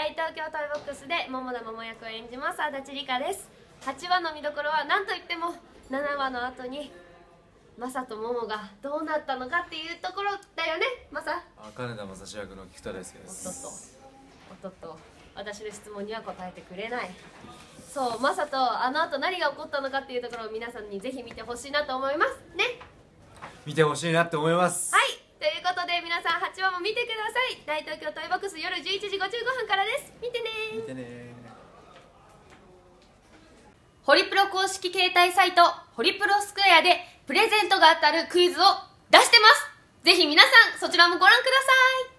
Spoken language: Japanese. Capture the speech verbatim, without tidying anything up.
大東京トイボックスで桃田桃役を演じます足立梨花です。はちわの見どころは何といってもななわの後にマサと桃がどうなったのかっていうところだよね。マサ、 金田正史役の菊田大輔です。 おっとっとおっとっと、私の質問には答えてくれない。そう、マサとあの後何が起こったのかっていうところを皆さんにぜひ見てほしいなと思いますね。 見てほしいなって思います。 はい、ということで皆さんはちわも見てください。大東京トイボックス夜じゅういちじごじゅうごふんからです。見てねー。 見てねー。 ホリプロ公式携帯サイトホリプロスクエアでプレゼントが当たるクイズを出してます。ぜひ皆さんそちらもご覧ください。